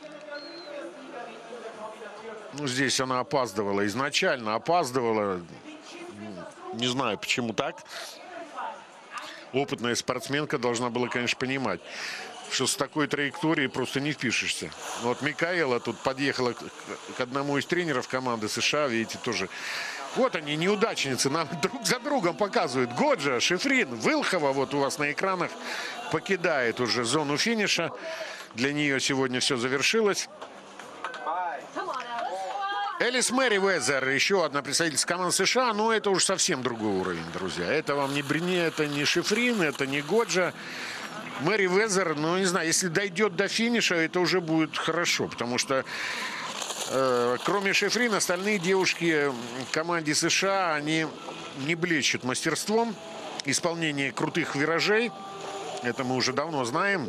Ну, здесь она опаздывала. Изначально опаздывала. Не знаю, почему так. Опытная спортсменка должна была, конечно, понимать, что с такой траекторией просто не впишешься. Вот Микаэла тут подъехала к одному из тренеров команды США. Видите, тоже. Вот они, неудачницы, нам друг за другом показывают. Годжа, Шифрин, Вылхова вот у вас на экранах покидает уже зону финиша. Для нее сегодня все завершилось. Элис Мерривезер, еще одна представительница команды США, но это уж совсем другой уровень, друзья. Это вам не Брини, это не Шифрин, это не Годжа. Мерривезер, ну, не знаю, если дойдет до финиша, это уже будет хорошо, потому что э, кроме Шифрин, остальные девушки в команде США, они не блещут мастерством исполнения крутых виражей. Это мы уже давно знаем.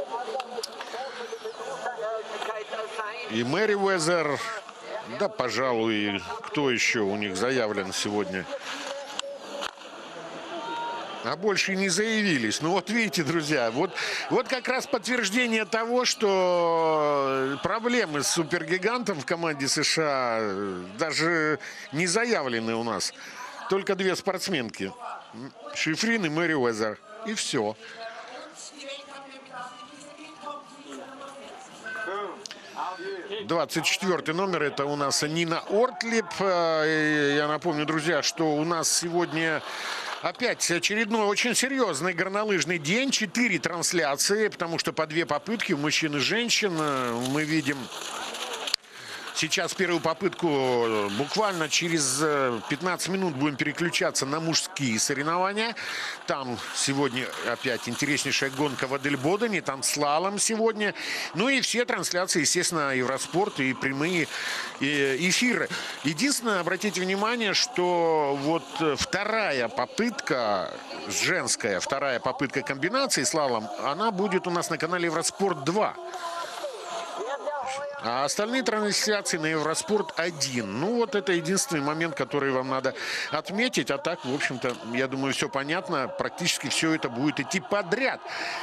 И Мерривезер... Да, пожалуй, кто еще у них заявлен сегодня? А больше и не заявились. Ну вот видите, друзья, вот, вот как раз подтверждение того, что проблемы с супергигантом в команде США даже не заявлены у нас. Только две спортсменки. Шифрин и Мерривезер. И все. двадцать четвёртый номер, это у нас Нина Ортлиб. Я напомню, друзья, что у нас сегодня опять очередной очень серьезный горнолыжный день. Четыре трансляции, потому что по две попытки у мужчин и женщин. Мы видим сейчас первую попытку, буквально через пятнадцать минут будем переключаться на мужские соревнования. Там сегодня опять интереснейшая гонка в Адельбодене, там слалом сегодня. Ну и все трансляции, естественно, Евроспорт и прямые эфиры. Единственное, обратите внимание, что вот вторая попытка, женская вторая попытка комбинации слалом, она будет у нас на канале Евроспорт два. А остальные трансляции на Евроспорт один. Ну, вот это единственный момент, который вам надо отметить. А так, в общем-то, я думаю, все понятно. Практически все это будет идти подряд.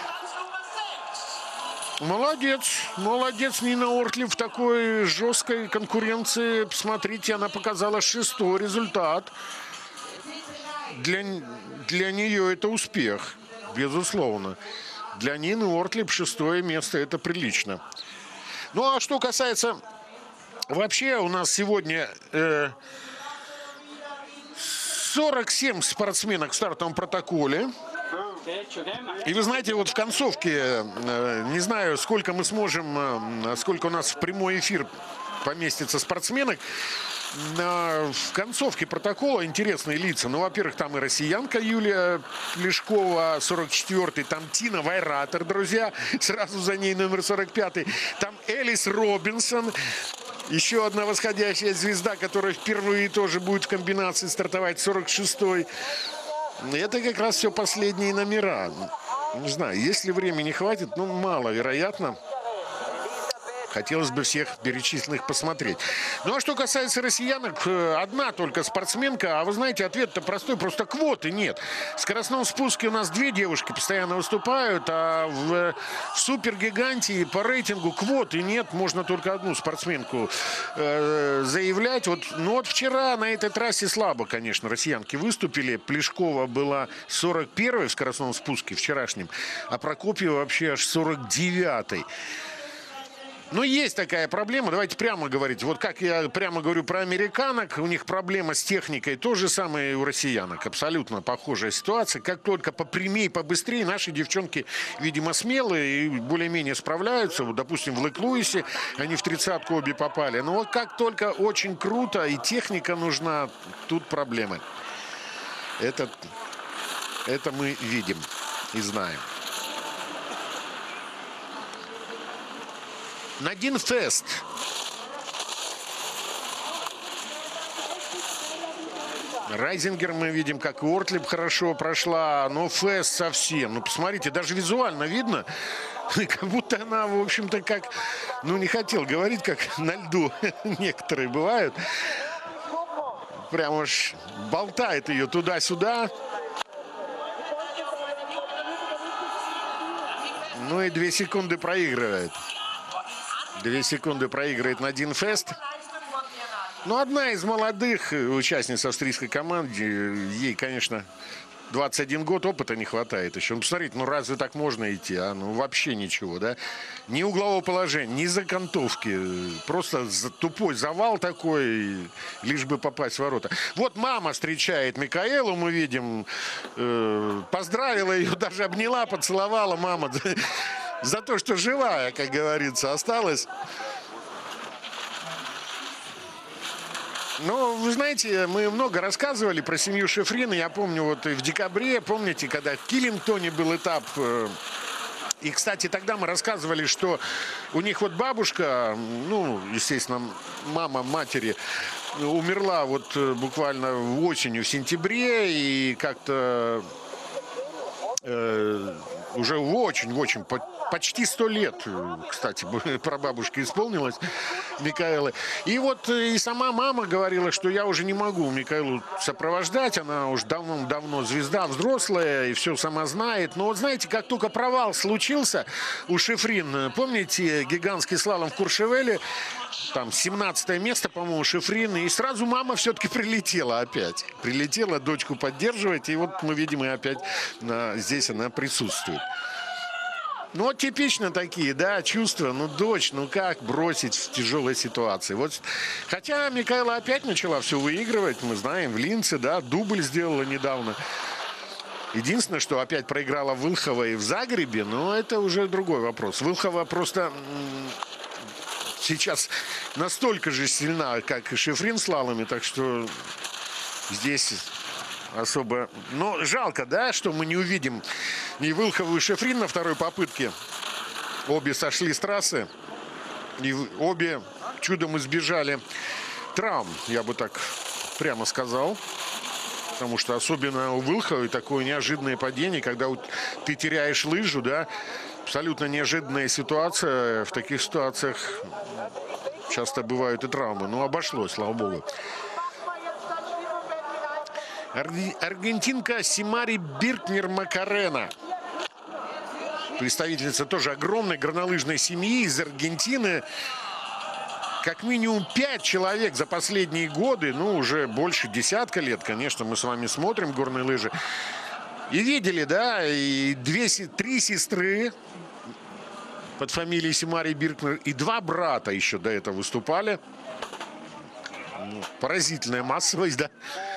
Молодец. Молодец Нина Ортлиб в такой жесткой конкуренции. Посмотрите, она показала шестой результат. Для, для нее это успех, безусловно. Для Нины Ортлиб шестое место – это прилично. Ну, а что касается... Вообще у нас сегодня э, сорок семь спортсменок в стартовом протоколе. И вы знаете, вот в концовке, э, не знаю, сколько мы сможем, э, сколько у нас в прямой эфир поместится спортсменок. Э, в концовке протокола интересные лица. Ну, во-первых, там и россиянка Юлия Плешкова, сорок четвёртый. Там Тина Вайратер, друзья. Сразу за ней номер сорок пятый. Там Элис Робинсон. Еще одна восходящая звезда, которая впервые тоже будет в комбинации стартовать, сорок шестой. Это как раз все последние номера. Не знаю, если времени хватит, ну, маловероятно. Хотелось бы всех перечисленных посмотреть. Ну, а что касается россиянок, одна только спортсменка. А вы знаете, ответ-то простой, просто квоты нет. В скоростном спуске у нас две девушки постоянно выступают, а в, в супергиганте по рейтингу квоты нет. Можно только одну спортсменку э, заявлять. Вот, ну, вот вчера на этой трассе слабо, конечно, россиянки выступили. Плешкова была сорок первой в скоростном спуске вчерашнем, а Прокопьева вообще аж сорок девятой. Но есть такая проблема, давайте прямо говорить. Вот как я прямо говорю про американок, у них проблема с техникой, то же самое и у россиянок. Абсолютно похожая ситуация. Как только попрямее, побыстрее, наши девчонки, видимо, смелые и более-менее справляются. Вот, допустим, в Лек-Луисе они в тридцатку обе попали. Но вот как только очень круто и техника нужна, тут проблемы. Это, это мы видим и знаем. Надин Фест. Райзингер мы видим, как и Ортлиб хорошо прошла, но Фест совсем. Ну, посмотрите, даже визуально видно, как будто она, в общем-то, как... Ну, не хотел говорить, как на льду некоторые бывают. Прям уж болтает ее туда-сюда. Ну и две секунды проигрывает. Две секунды проигрывает Надин Фест. Ну, одна из молодых участниц австрийской команды. Ей, конечно, двадцать один год, опыта не хватает еще. Ну, посмотрите, ну разве так можно идти? А? Ну, вообще ничего, да? Ни углового положения, ни закантовки. Просто тупой завал такой, лишь бы попасть в ворота. Вот мама встречает Микаэлу, мы видим. Э, поздравила ее, даже обняла, поцеловала мама. За то, что живая, как говорится, осталась. Ну, вы знаете, мы много рассказывали про семью Шифрин. Я помню, вот и в декабре, помните, когда в Киллингтоне был этап. И, кстати, тогда мы рассказывали, что у них вот бабушка, ну, естественно, мама матери, умерла вот буквально осенью, в сентябре. И как-то э, уже очень-очень... Почти сто лет, кстати, прабабушке исполнилось Микаэлы. И вот и сама мама говорила, что я уже не могу Микаэлу сопровождать. Она уж давно-давно звезда взрослая и все сама знает. Но вот знаете, как только провал случился у Шифрин, помните гигантский слалом в Куршевеле? Там семнадцатое место, по-моему, Шифрин. И сразу мама все-таки прилетела опять. Прилетела дочку поддерживать. И вот мы видим, и опять здесь она присутствует. Ну, вот типично такие, да, чувства. Ну, дочь, ну как бросить в тяжелой ситуации? Вот, хотя Микаэла опять начала все выигрывать, мы знаем, в Линце, да, дубль сделала недавно. Единственное, что опять проиграла Вылхова и в Загребе, но это уже другой вопрос. Вылхова просто сейчас настолько же сильна, как и Шифрин в слаломе, так что здесь особо... Но жалко, да, что мы не увидим ни Вылхову и Шифрин на второй попытке. Обе сошли с трассы. И обе чудом избежали травм, я бы так прямо сказал. Потому что особенно у Вылховой такое неожиданное падение, когда ты теряешь лыжу, да, абсолютно неожиданная ситуация. В таких ситуациях часто бывают и травмы. Но обошлось, слава богу. Аргентинка Симари Биркнер-Макарена. Представительница тоже огромной горнолыжной семьи из Аргентины. Как минимум пять человек за последние годы, ну, уже больше десятка лет, конечно, мы с вами смотрим горные лыжи. И видели, да, и две, три сестры под фамилией Симари Биркнер, и два брата еще до этого выступали. Ну, поразительная массовость, да.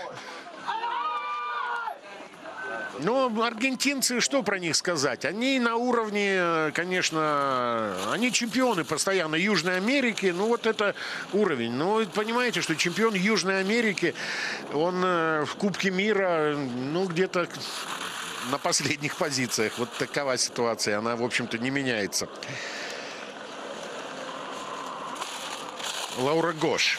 Но аргентинцы, что про них сказать? Они на уровне, конечно, они чемпионы постоянно Южной Америки. Ну, вот это уровень. Но вы понимаете, что чемпион Южной Америки, он в Кубке мира, ну, где-то на последних позициях. Вот такова ситуация. Она, в общем-то, не меняется. Лаура Гош.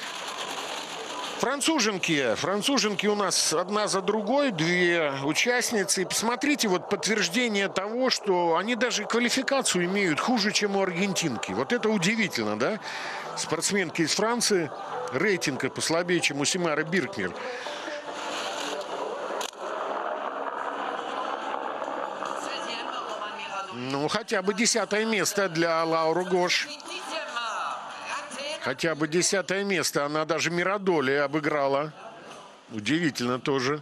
Француженки. Француженки у нас одна за другой, две участницы. Посмотрите, вот подтверждение того, что они даже квалификацию имеют хуже, чем у аргентинки. Вот это удивительно, да? Спортсменки из Франции. Рейтинг послабее, чем у Симары Биркнер. Ну, хотя бы десятое место для Лауры Гош. Хотя бы десятое место. Она даже Мирадоли обыграла. Удивительно тоже.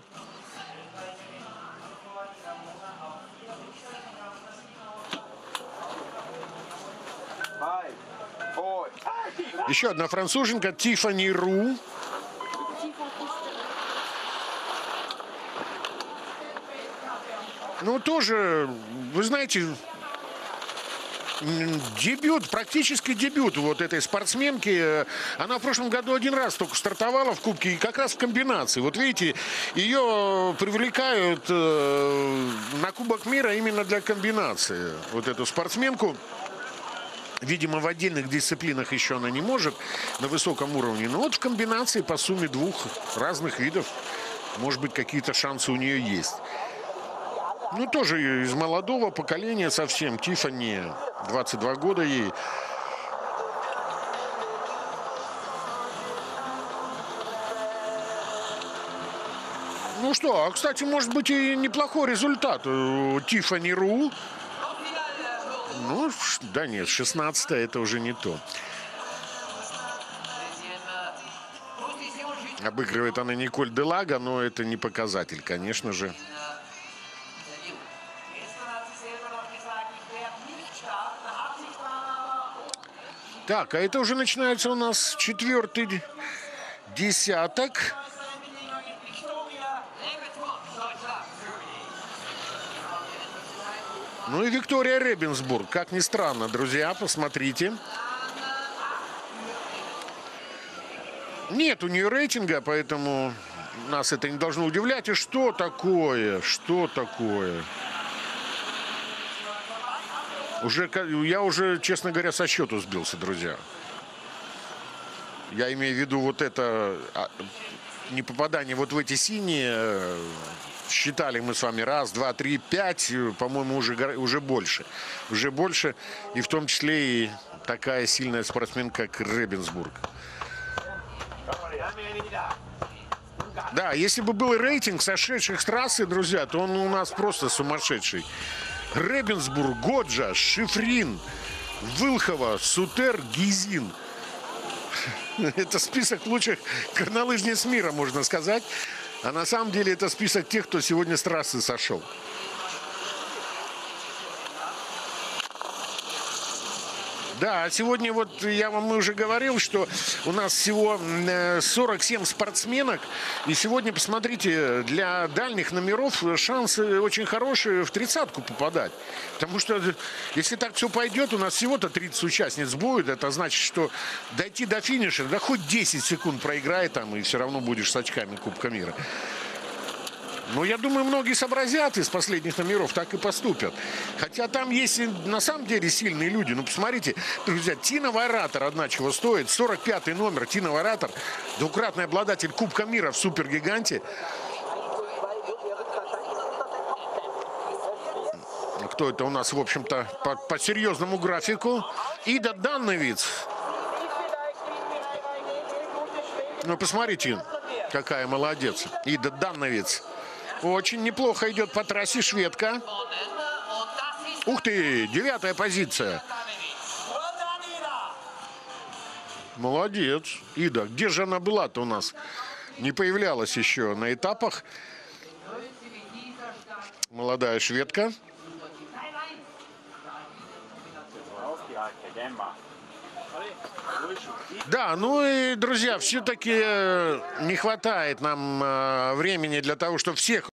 Еще одна француженка Тиффани Ру. Ну, тоже, вы знаете... Дебют, практически дебют вот этой спортсменки. Она в прошлом году один раз только стартовала в Кубке, и как раз в комбинации. Вот видите, ее привлекают на Кубок мира именно для комбинации. Вот эту спортсменку. Видимо, в отдельных дисциплинах еще она не может на высоком уровне. Но вот в комбинации по сумме двух разных видов, может быть, какие-то шансы у нее есть. Ну, тоже из молодого поколения совсем. Тиффани, двадцать два года ей. Ну что, а, кстати, может быть и неплохой результат у Тиффани Ру. Ну, да нет, шестнадцатое это уже не то. Обыгрывает она Николь Делага, но это не показатель, конечно же. Так, а это уже начинается у нас четвертый десяток. Ну и Виктория Ребенсбург. Как ни странно, друзья, посмотрите. Нет у нее рейтинга, поэтому нас это не должно удивлять. И что такое? Что такое? Уже, я уже, честно говоря, со счету сбился, друзья. Я имею в виду вот это не попадание вот в эти синие. Считали мы с вами раз, два, три, пять, по-моему, уже, уже больше. Уже больше, и в том числе и такая сильная спортсменка, как Ребенсбург. Да, если бы был рейтинг сошедших с трассы, друзья, то он у нас просто сумасшедший. Ребенсбург, Годжа, Шифрин, Вылхова, Сутер, Гизин. Это список лучших горнолыжниц мира, можно сказать. А на самом деле это список тех, кто сегодня с трассы сошел. Да, сегодня вот я вам уже говорил, что у нас всего сорок семь спортсменок. И сегодня, посмотрите, для дальних номеров шансы очень хорошие в тридцатку попадать. Потому что если так все пойдет, у нас всего-то тридцать участниц будет. Это значит, что дойти до финиша, да хоть десять секунд проиграй там, и все равно будешь с очками Кубка мира. Ну, я думаю, многие сообразят из последних номеров, так и поступят. Хотя там есть на самом деле сильные люди. Ну, посмотрите, друзья, Тина Вайратор одна чего стоит. сорок пятый номер Тина Вайратор, двукратный обладатель Кубка мира в супергиганте. Кто это у нас, в общем-то, по, по серьезному графику? Ида Данновиц. Ну, посмотрите, какая молодец. Ида Данновиц. Очень неплохо идет по трассе шведка. Ух ты, девятая позиция. Молодец. Ида, где же она была-то у нас? Не появлялась еще на этапах. Молодая шведка. Да, ну и, друзья, все-таки не хватает нам времени для того, чтобы всех